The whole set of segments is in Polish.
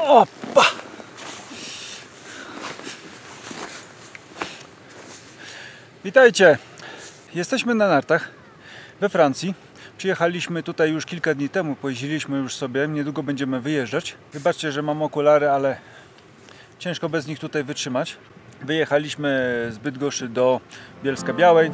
Opa! Witajcie! Jesteśmy na nartach we Francji. Przyjechaliśmy tutaj już kilka dni temu, pojeździliśmy już sobie, niedługo będziemy wyjeżdżać. Wybaczcie, że mam okulary, ale ciężko bez nich tutaj wytrzymać. Wyjechaliśmy z Bydgoszczy do Bielska-Białej.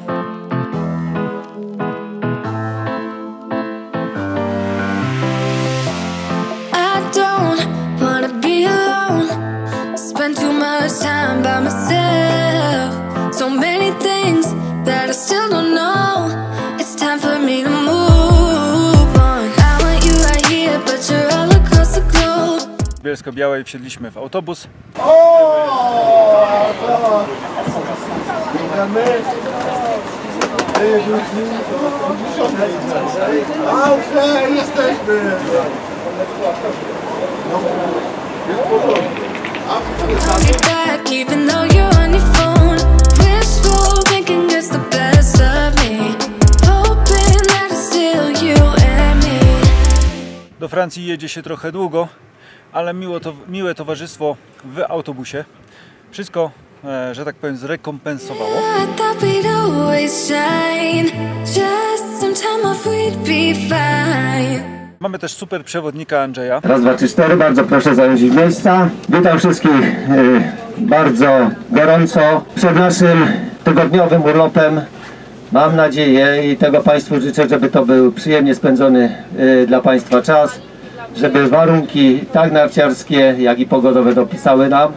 So many things that I still don't know. It's time for me to move on. I want you right here, but you're all across the globe. W Bielsko-Białej wsiedliśmy w autobus. Call me back even though you're on your phone. Wishful thinking gets the best of me. Hoping that it's still you and me. Do Francji jedzie się trochę długo, ale miłe towarzystwo w autobusie wszystko, że tak powiem, zrekompensowało. I thought we'd always shine. Just some time off, we'd be fine. Mamy też super przewodnika Andrzeja. Raz, dwa, trzy, cztery. Bardzo proszę zająć miejsca. Witam wszystkich bardzo gorąco przed naszym tygodniowym urlopem. Mam nadzieję i tego Państwu życzę, żeby to był przyjemnie spędzony dla Państwa czas, żeby warunki tak narciarskie, jak i pogodowe dopisały nam.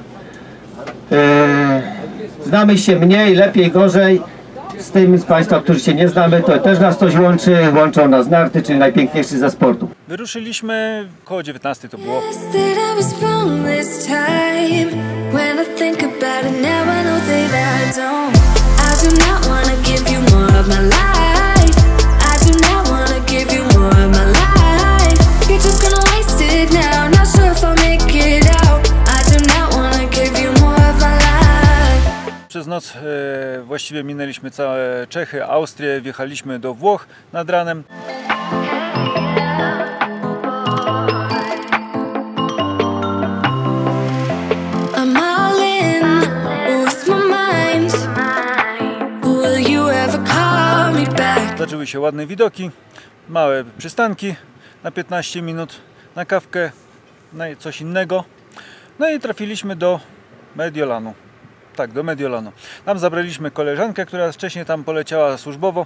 Znamy się mniej, lepiej, gorzej. Z tym z Państwa, którzy się nie znamy, to też nas coś łączy. Łączą nas narty, czyli najpiękniejszy ze sportu. Wyruszyliśmy koło 19 to było. Przez noc właściwie minęliśmy całe Czechy, Austrię, wjechaliśmy do Włoch nad ranem. Zaczęły się ładne widoki, małe przystanki na 15 minut, na kawkę, na coś innego. No i trafiliśmy do Mediolanu. Tak, do Mediolanu. Tam zabraliśmy koleżankę, która wcześniej tam poleciała służbowo.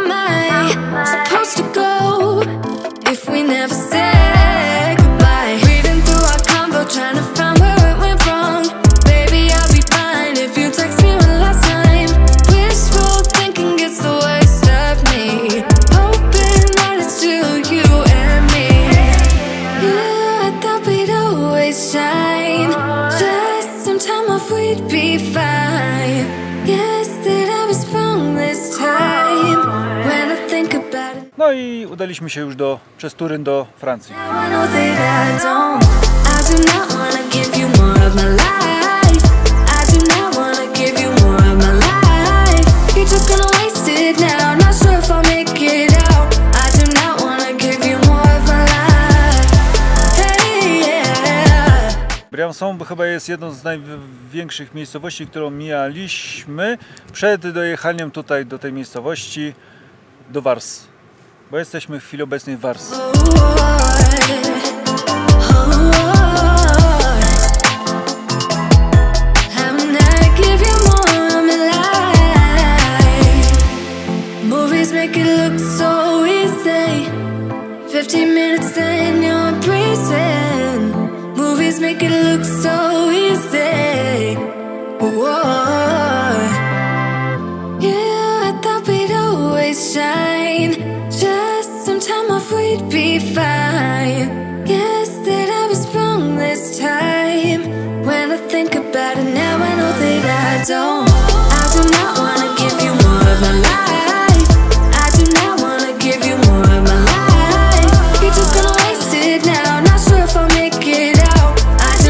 No i udaliśmy się już przez Turyn do Francji. Briançon chyba jest jedną z największych miejscowości, którą mijaliśmy przed dojechaniem tutaj do tej miejscowości, do Wars. Bo jesteśmy w chwili obecnej w Wars. Make it look so easy. Whoa. Yeah, I thought we'd always shine. Just some time off, we'd be fine. Guess that I was wrong this time. When I think about it now, I know that I don't. I do not wanna give you more of my life. I do not wanna give you more of my life. You're just gonna waste it now. Not sure if I'll make it out.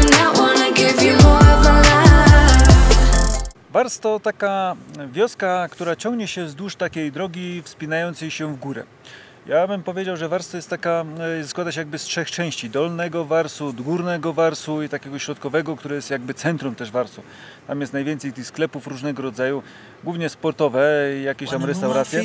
Wars to taka wioska, która ciągnie się wzdłuż takiej drogi wspinającej się w górę. Ja bym powiedział, że wars to jest taka, składa się jakby z 3 części. Dolnego warsu, górnego warsu i takiego środkowego, który jest jakby centrum też warsu. Tam jest najwięcej tych sklepów różnego rodzaju, głównie sportowe, jakieś tam restauracje.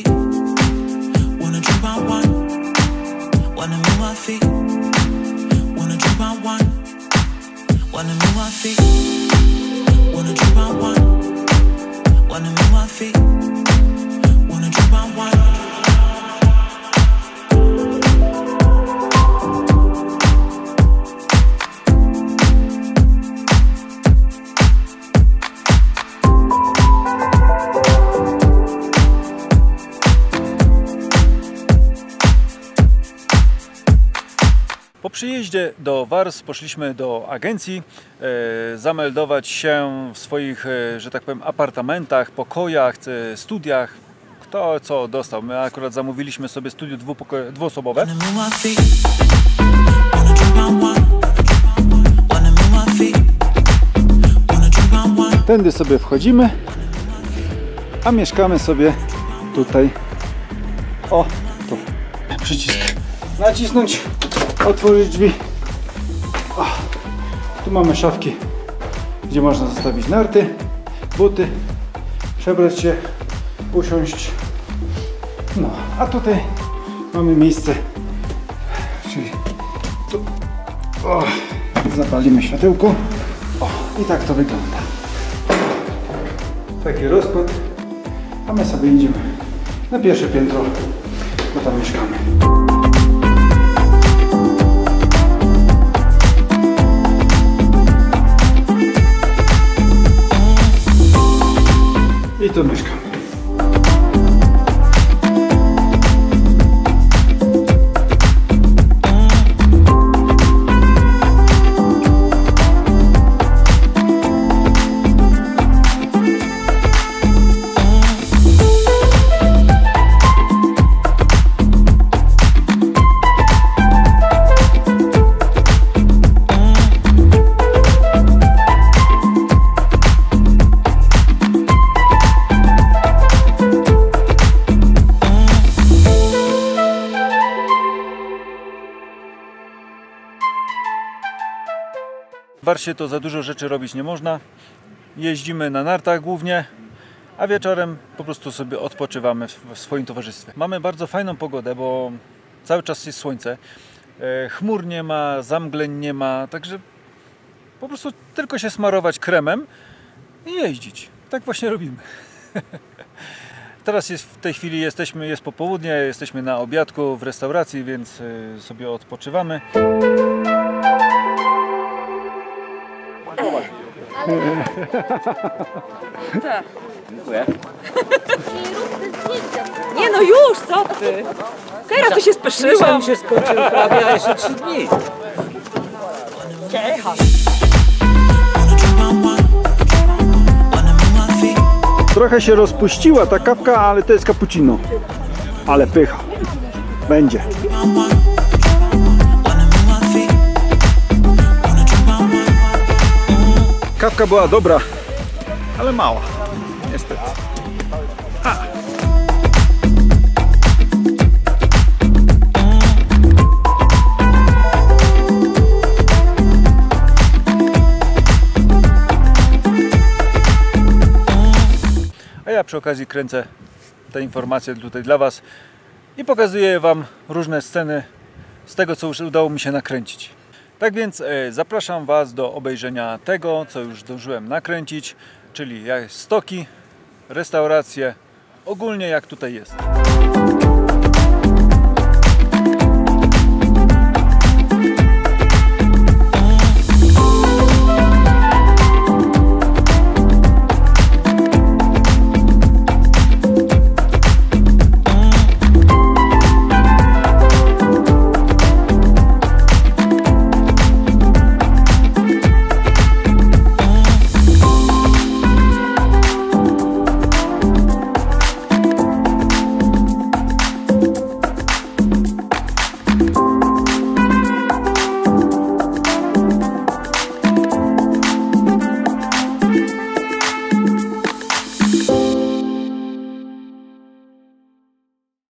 Po przyjeździe do Wars poszliśmy do agencji zameldować się w swoich, że tak powiem, apartamentach, pokojach, studiach. Kto co dostał. My akurat zamówiliśmy sobie studio dwuosobowe. Tędy sobie wchodzimy, a mieszkamy sobie tutaj. O, tu przycisk. Nacisnąć, otworzyć drzwi. O, tu mamy szafki, gdzie można zostawić narty, buty, przebrać się, usiąść. No, a tutaj mamy miejsce, czyli tu. O, zapalimy światełko. O, i tak to wygląda. Taki rozkład, a my sobie idziemy na pierwsze piętro, bo tam mieszkamy. I tu mieszkamy. W Warsie to za dużo rzeczy robić nie można. Jeździmy na nartach głównie, a wieczorem po prostu sobie odpoczywamy w swoim towarzystwie. Mamy bardzo fajną pogodę, bo cały czas jest słońce. Chmur nie ma, zamgleń nie ma, także po prostu tylko się smarować kremem i jeździć. Tak właśnie robimy. Teraz w tej chwili jest popołudnie, jesteśmy na obiadku w restauracji, więc sobie odpoczywamy. Tak. Dziękuję. Nie no już, co ty? Teraz to się spieszyłam. Się skończył prawie, a jeszcze 3 dni. Trochę się rozpuściła ta kawka, ale to jest cappuccino. Ale pycha. Będzie. Kawka była dobra, ale mała. Niestety. A ja przy okazji kręcę te informacje tutaj dla Was i pokazuję Wam różne sceny z tego, co już udało mi się nakręcić. Tak więc zapraszam Was do obejrzenia tego, co już zdążyłem nakręcić, czyli stoki, restauracje, ogólnie jak tutaj jest.